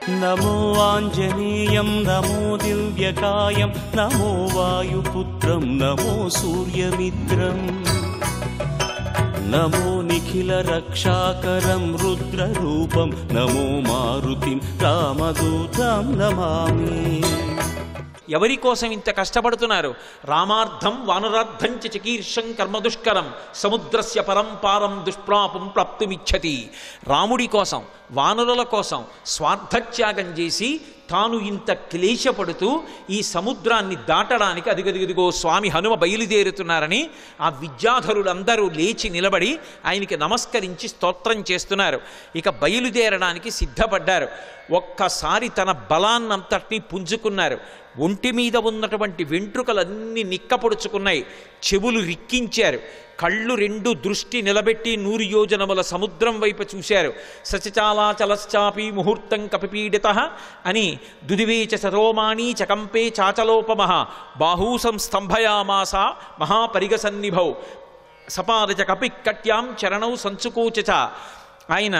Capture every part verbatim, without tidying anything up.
నమో ఆంజనేయం నమో దివ్యకాయం నమో వాయుపుత్రం నమో సూర్యమిత్రం నమో నిఖిల రక్షాకరం రుద్రరూపం నమో మారుతిం రామదూతం నమామి. ఎవరి కోసం ఇంత కష్టపడుతున్నారు? రామార్థం వానరార్థం చ చికీర్షం కర్మదుష్కరం సముద్రస్య పరంపారం దుష్ప్రాపం ప్రాప్తుమిచ్చతి. రాముడి కోసం, వానరుల కోసం స్వార్థత్యాగం చేసి తాను ఇంత క్లేశపడుతూ ఈ సముద్రాన్ని దాటడానికి అదిగదిగదిగో స్వామి హనుమ బయలుదేరుతున్నారని ఆ విద్యాధరులందరూ లేచి నిలబడి ఆయనకి నమస్కరించి స్తోత్రం చేస్తున్నారు. ఇక బయలుదేరడానికి సిద్ధపడ్డారు. ఒక్కసారి తన బలాన్నంతటినీ పుంజుకున్నారు. ఒంటి మీద ఉన్నటువంటి వెంట్రుకలన్నీ నిక్కపొడుచుకున్నాయి. చెవులు రిక్కించారు. కళ్ళు రెండు దృష్టి నిలబెట్టి నూరు యోజనముల సముద్రం వైపు చూశారు. సచచాలాచలశ్చాపి ముహూర్తం కపిపీడిత అని దుదివేచ సరోమాణి చకంపే చాచలోపమః బాహూ సంస్తంభయామాస మహాపరిగసన్నిభౌ సపాదచ కపిక్కట్యాం చరణౌ సంచుకోచ. ఆయన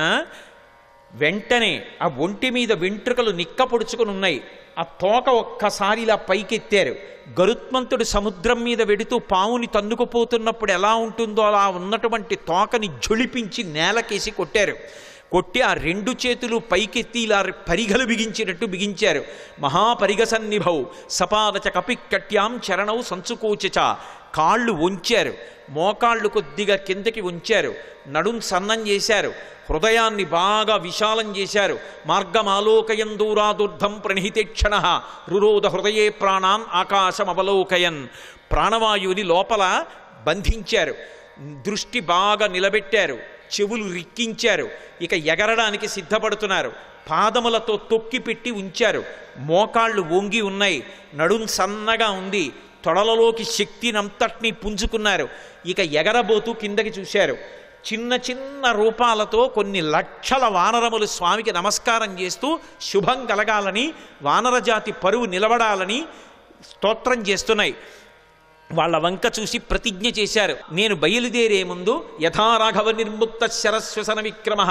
వెంటనే ఆ ఒంటి మీద వెంట్రుకలు నిక్కపొడుచుకుని ఉన్నాయి. ఆ తోక ఒక్కసారి ఇలా పైకెత్తారు. గరుత్మంతుడు సముద్రం మీద వెడుతూ పావుని తన్నుకుపోతున్నప్పుడు ఎలా ఉంటుందో అలా ఉన్నటువంటి తోకని ఝుళిపించి నేలకేసి కొట్టారు. కొట్టి ఆ రెండు చేతులు పైకెత్తి ఇలా పరిగలు బిగించినట్టు బిగించారు. మహాపరిగసన్నిభౌ సపాదచ కపిక్కట్యాం చరణౌ సంచుకోచ. కాళ్ళు వంచారు. మోకాళ్ళు కొద్దిగా కిందకి ఉంచారు. నడుం సన్నం చేశారు. హృదయాన్ని బాగా విశాలం చేశారు. మార్గమాలోకయన్ దూరాదుర్ధం ప్రణిహితేక్షణ రురోధ హృదయే ప్రాణాన్ ఆకాశమవలోకయన్. ప్రాణవాయువుని లోపల బంధించారు. దృష్టి బాగా నిలబెట్టారు. చెవులు రిక్కించారు. ఇక ఎగరడానికి సిద్ధపడుతున్నారు. పాదములతో తొక్కి పెట్టి ఉంచారు. మోకాళ్ళు వంగి ఉన్నాయి. నడుం సన్నగా ఉంది. తొడలలోకి శక్తినంతటినీ పుంజుకున్నారు. ఇక ఎగరబోతూ కిందకి చూశారు. చిన్న చిన్న రూపాలతో కొన్ని లక్షల వానరములు స్వామికి నమస్కారం చేస్తూ శుభం కలగాలని, వానరజాతి పరువు నిలబడాలని స్తోత్రం చేస్తున్నాయి. వాళ్ళ వంక చూసి ప్రతిజ్ఞ చేశారు. నేను బయలుదేరే ముందు యథారాఘవ నిర్ముక్త శరస్వసన విక్రమ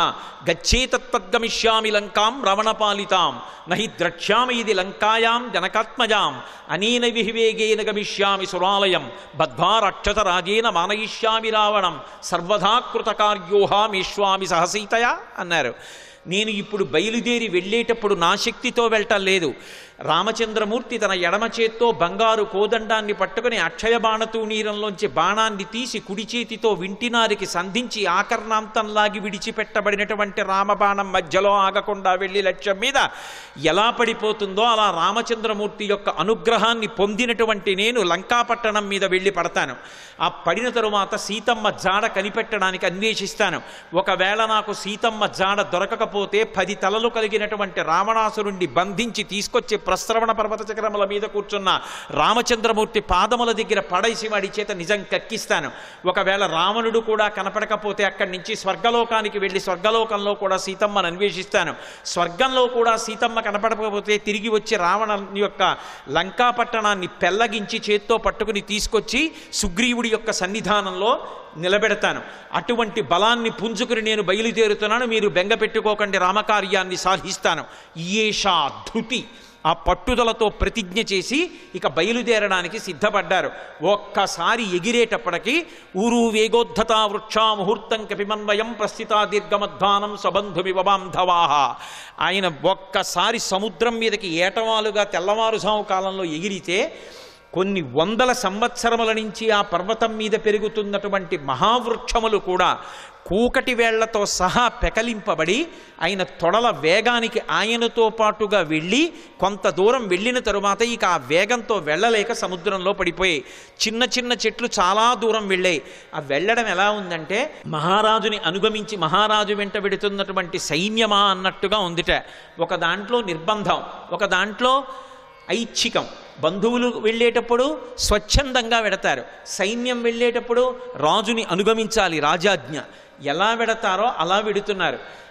గచ్చేతత్గమిష్యామి లంకాం రావణపాలితాం నహి ద్రక్ష్యామి ఇది లంకాయాం జనకాత్మజాం అనేన విహివేగేన గమిష్యామి సురాలయం బద్ధ్వా రాక్షస రాజేన మానయిష్యామి రావణం సర్వదా కృతకార్యోహామేష్వామి సహసీతయా అన్నారు. నేను ఇప్పుడు బయలుదేరి వెళ్ళేటప్పుడు నా శక్తితో వెళ్ళటం లేదు. రామచంద్రమూర్తి తన ఎడమ చేత్తో బంగారు కోదండాన్ని పట్టుకుని అక్షయ బాణతూణీరంలోంచి బాణాన్ని తీసి కుడి చేతితో వింటినారికి సంధించి ఆకర్ణాంతంలాగి విడిచిపెట్టబడినటువంటి రామబాణం మధ్యలో ఆగకుండా వెళ్ళి లక్ష్యం మీద ఎలా పడిపోతుందో అలా రామచంద్రమూర్తి యొక్క అనుగ్రహాన్ని పొందినటువంటి నేను లంకాపట్టణం మీద వెళ్ళి పడతాను. ఆ పడిన తరువాత సీతమ్మ జాడ కనిపెట్టడానికి అన్వేషిస్తాను. ఒకవేళ నాకు సీతమ్మ జాడ దొరకకపోతే పది తలలు కలిగినటువంటి రావణాసురుణ్ణి బంధించి తీసుకొచ్చి ప్రస్రవణ పర్వత చక్రముల మీద కూర్చున్న రామచంద్రమూర్తి పాదముల దగ్గర పడేసి వాడి చేత నిజం కక్కిస్తాను. ఒకవేళ రావణుడు కూడా కనపడకపోతే అక్కడి నుంచి స్వర్గలోకానికి వెళ్ళి స్వర్గలోకంలో కూడా సీతమ్మను అన్వేషిస్తాను. స్వర్గంలో కూడా సీతమ్మ కనపడకపోతే తిరిగి వచ్చి రావణ యొక్క లంకాపట్టణాన్ని పెల్లగించి చేత్తో పట్టుకుని తీసుకొచ్చి సుగ్రీవుడి యొక్క సన్నిధానంలో నిలబెడతాను. అటువంటి బలాన్ని పుంజుకుని నేను బయలుదేరుతున్నాను. మీరు బెంగ పెట్టుకోకండి, రామకార్యాన్ని సాధిస్తాను. ఈయేషా ధృతి ఆ పట్టుదలతో ప్రతిజ్ఞ చేసి ఇక బయలుదేరడానికి సిద్ధపడ్డారు. ఒక్కసారి ఎగిరేటప్పటికీ ఊరు వేగోద్ధత వృక్షా ముహూర్తం కపిమన్వయం ప్రస్థితా దీర్ఘమధ్వానం సబంధుమివ బాంధవాహ. ఆయన ఒక్కసారి సముద్రం మీదకి ఏటవాలుగా తెల్లవారుజాము కాలంలో ఎగిరితే కొన్ని వందల సంవత్సరముల నుంచి ఆ పర్వతం మీద పెరుగుతున్నటువంటి మహావృక్షములు కూడా కూకటి వేళ్లతో సహా పెకలింపబడి ఆయన తొడల వేగానికి ఆయనతో పాటుగా వెళ్ళి కొంత దూరం వెళ్ళిన తరువాత ఇక ఆ వేగంతో వెళ్ళలేక సముద్రంలో పడిపోయాయి. చిన్న చిన్న చెట్లు చాలా దూరం వెళ్ళాయి. ఆ వెళ్ళడం ఎలా ఉందంటే మహారాజుని అనుగమించి మహారాజు వెంట వెడుతున్నటువంటి సైన్యమా అన్నట్టుగా ఉందిట. ఒక దాంట్లో నిర్బంధం, ఒక దాంట్లో ఐచ్ఛికం. బంధువులు వెళ్ళేటప్పుడు స్వచ్ఛందంగా వెడతారు. సైన్యం వెళ్ళేటప్పుడు రాజుని అనుగమించాలి, రాజాజ్ఞ. ఎలా వెడతారో అలా వెడుతున్నారు.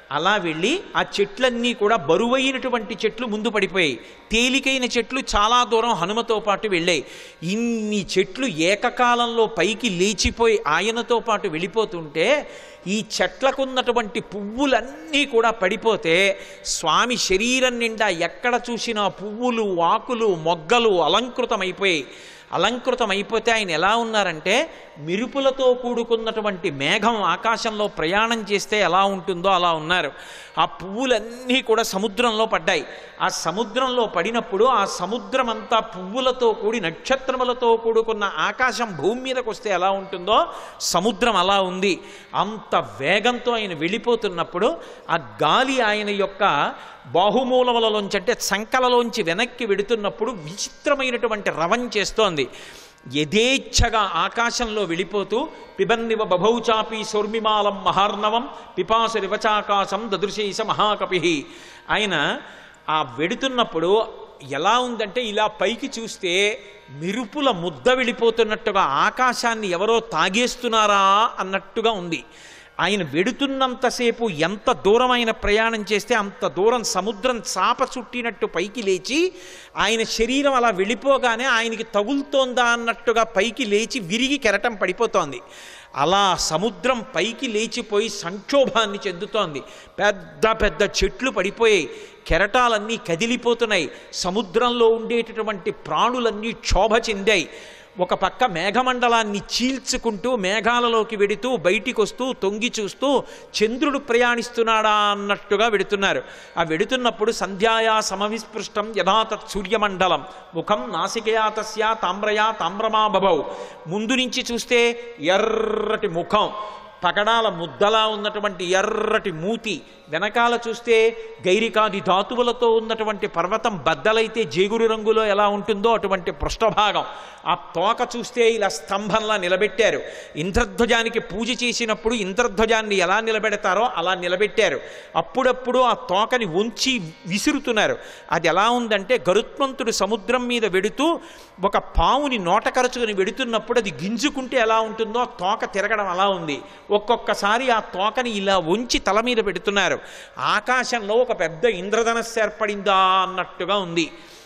అలా వెళ్ళి ఆ చెట్లన్నీ కూడా బరువైనటువంటి చెట్లు ముందు పడిపోయాయి. తేలికైన చెట్లు చాలా దూరం హనుమతో పాటు వెళ్ళాయి. ఇన్ని చెట్లు ఏకకాలంలో పైకి లేచిపోయి ఆయనతో పాటు వెళ్ళిపోతుంటే ఈ చెట్లకున్నటువంటి పువ్వులన్నీ కూడా పడిపోతే స్వామి శరీరం నిండా ఎక్కడ చూసినా పువ్వులు, ఆకులు, మొగ్గలు అలంకృతమైపోయాయి. అలంకృతం అయిపోతే ఆయన ఎలా ఉన్నారంటే మిరుపులతో కూడుకున్నటువంటి మేఘం ఆకాశంలో ప్రయాణం చేస్తే ఎలా ఉంటుందో అలా ఉన్నారు. ఆ పువ్వులన్నీ కూడా సముద్రంలో పడ్డాయి. ఆ సముద్రంలో పడినప్పుడు ఆ సముద్రం అంతా పువ్వులతో కూడి నక్షత్రములతో కూడుకున్న ఆకాశం భూమి మీదకి వస్తే ఎలా ఉంటుందో సముద్రం అలా ఉంది. అంత వేగంతో ఆయన వెళ్ళిపోతున్నప్పుడు ఆ గాలి ఆయన యొక్క బాహుమూలములలోంచి అంటే సంకలలోంచి వెనక్కి వెడుతున్నప్పుడు విచిత్రమైనటువంటి రవం చేస్తోంది. యథేచ్ఛగా ఆకాశంలో వెళ్ళిపోతూ పిబన్నివ బభౌచాపి సౌర్మిమాలం మహార్ణవం పిపాసురివచాకాశం దదృశేష మహాకపి. ఆయన ఆ వెడుతున్నప్పుడు ఎలా ఉందంటే ఇలా పైకి చూస్తే మిరుపుల ముద్ద వెళ్ళిపోతున్నట్టుగా ఆకాశాన్ని ఎవరో తాగేస్తున్నారా అన్నట్టుగా ఉంది. ఆయన వెడుతున్నంతసేపు ఎంత దూరం ఆయన ప్రయాణం చేస్తే అంత దూరం సముద్రం చాప చుట్టినట్టు పైకి లేచి ఆయన శరీరం అలా వెళ్ళిపోగానే ఆయనకి తగులుతోందా అన్నట్టుగా పైకి లేచి విరిగి కెరటం పడిపోతోంది. అలా సముద్రం పైకి లేచిపోయి సంక్షోభాన్ని చెందుతోంది. పెద్ద పెద్ద చెట్లు పడిపోయాయి, కెరటాలన్నీ కదిలిపోతున్నాయి, సముద్రంలో ఉండేటటువంటి ప్రాణులన్నీ క్షోభ చెందాయి. ఒక పక్క మేఘమండలాన్ని చీల్చుకుంటూ మేఘాలలోకి వెడుతూ బయటికి వస్తూ తొంగి చూస్తూ చంద్రుడు ప్రయాణిస్తున్నాడా అన్నట్టుగా వెడుతున్నారు. ఆ వెడుతున్నప్పుడు సంధ్యాయా సమవిస్పృష్టం యథా తత్ సూర్యమండలం ముఖం నాసికయా తస్యా తామ్రయా తామ్రమా బభౌ. ముందు నుంచి చూస్తే ఎర్రటి ముఖం, పగడాల ముద్దలా ఉన్నటువంటి ఎర్రటి మూతి, వెనకాల చూస్తే గైరికాది ధాతువులతో ఉన్నటువంటి పర్వతం బద్దలైతే జేగురు రంగులో ఎలా ఉంటుందో అటువంటి పృష్ఠభాగం. ఆ తోక చూస్తే ఇలా స్తంభంలా నిలబెట్టారు. ఇంద్రధ్వజానికి పూజ చేసినప్పుడు ఇంద్రధ్వజాన్ని ఎలా నిలబెడతారో అలా నిలబెట్టారు. అప్పుడప్పుడు ఆ తోకని ఉంచి విసురుతున్నారు. అది ఎలా ఉందంటే గరుత్మంతుడు సముద్రం మీద వెడుతూ ఒక పావుని నోట కరుచుకుని వెడుతున్నప్పుడు అది గింజుకుంటే ఎలా ఉంటుందో ఆ తోక తిరగడం అలా ఉంది. ఒక్కొక్కసారి ఆ తోకని ఇలా ఉంచి తల మీద పెడుతున్నారు. ఆకాశంలో ఒక పెద్ద ఇంద్రధనస్సు ఏర్పడిందా అన్నట్టుగా ఉంది.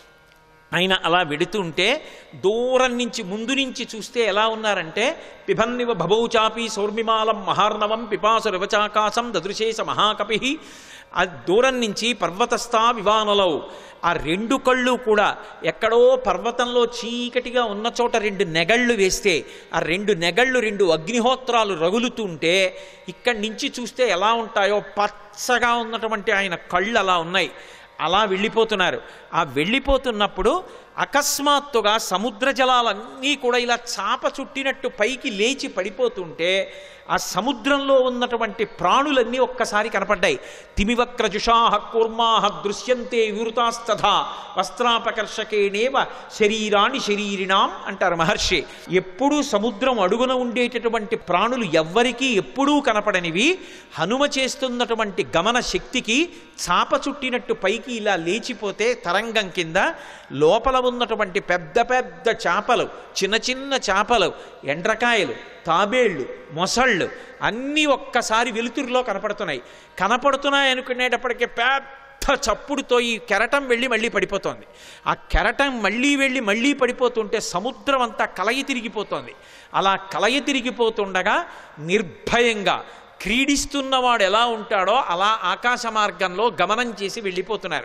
ఆయన అలా వెడుతుంటే దూరం నుంచి ముందు నుంచి చూస్తే ఎలా ఉన్నారంటే పిబన్నివ భభౌచాపి సౌర్మిమాలం మహార్ణవం పిపాసురివచాకాశం దదృశేష మహాకపి. ఆ దూరం నుంచి పర్వతస్థా వివానలౌ, ఆ రెండు కళ్ళు కూడా ఎక్కడో పర్వతంలో చీకటిగా ఉన్న చోట రెండు నెగళ్ళు వేస్తే ఆ రెండు నెగళ్ళు రెండు అగ్నిహోత్రాలు రగులుతుంటే ఇక్కడి నుంచి చూస్తే ఎలా ఉంటాయో పచ్చగా ఉన్నటువంటి ఆయన కళ్ళు అలా ఉన్నాయి. అలా వెళ్ళిపోతున్నారు. ఆ వెళ్ళిపోతున్నప్పుడు అకస్మాత్తుగా సముద్ర జలాలన్నీ కూడా ఇలా చాప చుట్టినట్టు పైకి లేచి పడిపోతుంటే ఆ సముద్రంలో ఉన్నటువంటి ప్రాణులన్నీ ఒక్కసారి కనపడ్డాయి. తిమివక్రజుషాహ కూర్మాహ దృశ్యంతే వివృతాస్తథా వస్త్రాపకర్షకేణేవ శరీరాణి శరీరిణాం అంటారు మహర్షి. ఎప్పుడూ సముద్రం అడుగున ఉండేటటువంటి ప్రాణులు ఎవ్వరికీ ఎప్పుడూ కనపడనివి హనుమ చేస్తున్నటువంటి గమన శక్తికి చాప చుట్టినట్టు పైకి ఇలా లేచిపోతే తరంగం కింద లోపల ఉన్నటువంటి పెద్ద పెద్ద చేపలు, చిన్న చిన్న చేపలు, ఎండ్రకాయలు, తాబేళ్ళు, మొసళ్ళు అన్నీ ఒక్కసారి వెలుతురులో కనపడుతున్నాయి. కనపడుతున్నాయి అనుకునేటప్పటికీ పెద్ద చప్పుడుతో ఈ కెరటం వెళ్ళి మళ్ళీ పడిపోతోంది. ఆ కెరటం మళ్ళీ వెళ్ళి మళ్ళీ పడిపోతుంటే సముద్రం అంతా కలయి తిరిగిపోతోంది. అలా కలయి తిరిగిపోతుండగా నిర్భయంగా క్రీడిస్తున్నవాడు ఎలా ఉంటాడో అలా ఆకాశ మార్గంలో గమనం చేసి వెళ్ళిపోతున్నారు.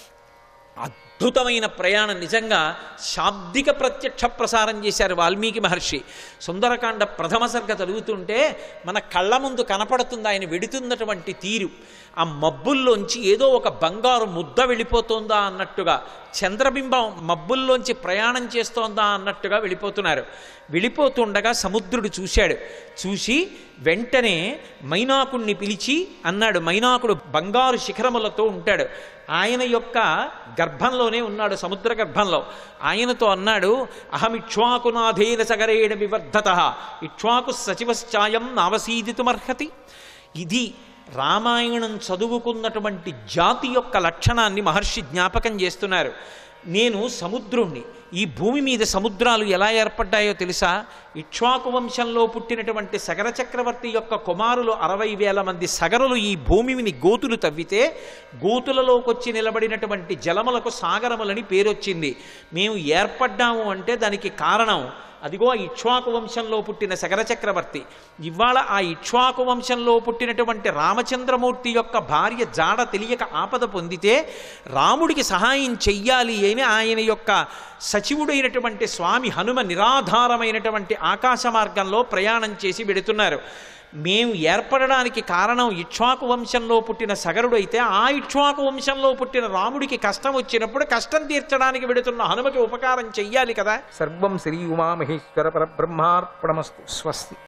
అద్భుతమైన ప్రయాణం. నిజంగా శాబ్దిక ప్రత్యక్ష ప్రసారం చేశారు వాల్మీకి మహర్షి. సుందరకాండ ప్రథమ సర్గ చదువుతుంటే మన కళ్ళ ముందు కనపడుతుంది ఆయన వెడుతున్నటువంటి తీరు. ఆ మబ్బుల్లోంచి ఏదో ఒక బంగారు ముద్ద వెళ్ళిపోతుందా అన్నట్టుగా, చంద్రబింబం మబ్బుల్లోంచి ప్రయాణం చేస్తోందా అన్నట్టుగా వెళ్ళిపోతున్నారు. వెళ్ళిపోతుండగా సముద్రుడు చూశాడు. చూసి వెంటనే మైనాకుణ్ణి పిలిచి అన్నాడు. మైనాకుడు బంగారు శిఖరములతో ఉంటాడు. ఆయన యొక్క గర్భంలోనే ఉన్నాడు, సముద్ర గర్భంలో. ఆయనతో అన్నాడు, అహం ఇక్ష్వాకునాథేన సగరేణ వివర్ధత ఇక్ష్వాకు సచివశ్చాయం నావసీదితుమర్హతి. ఇది రామాయణం చదువుకున్నటువంటి జాతి యొక్క లక్షణాన్ని మహర్షి జ్ఞాపకం చేస్తున్నారు. నేను సముద్రుణ్ణి, ఈ భూమి మీద సముద్రాలు ఎలా ఏర్పడ్డాయో తెలుసా? ఇక్ష్వాకు వంశంలో పుట్టినటువంటి సగర చక్రవర్తి యొక్క కుమారులు అరవై వేల మంది సగరులు ఈ భూమిని గోతులు తవ్వితే గోతులలోకొచ్చి నిలబడినటువంటి జలములకు సాగరములని పేరొచ్చింది. మేము ఏర్పడ్డాము అంటే దానికి కారణం అదిగో ఆ ఇక్ష్వాకు వంశంలో పుట్టిన సగర చక్రవర్తి. ఇవాళ ఆ ఇక్ష్వాకు వంశంలో పుట్టినటువంటి రామచంద్రమూర్తి యొక్క భార్య జాడ తెలియక ఆపద పొందితే రాముడికి సహాయం చెయ్యాలి అని ఆయన యొక్క సచివుడైనటువంటి స్వామి హనుమ నిరాధారమైనటువంటి ఆకాశ మార్గంలో ప్రయాణం చేసి వెడుతున్నారు. మేము ఏర్పడడానికి కారణం ఇక్ష్వాకు వంశంలో పుట్టిన సగరుడైతే ఆ ఇక్ష్వాకు వంశంలో పుట్టిన రాముడికి కష్టం వచ్చినప్పుడు కష్టం తీర్చడానికి వెడుతున్న హనుమకి ఉపకారం చెయ్యాలి కదా. సర్వం శ్రీ ఉమామహేశ్వర పరబ్రహ్మార్పణమస్తు. స్వస్తి.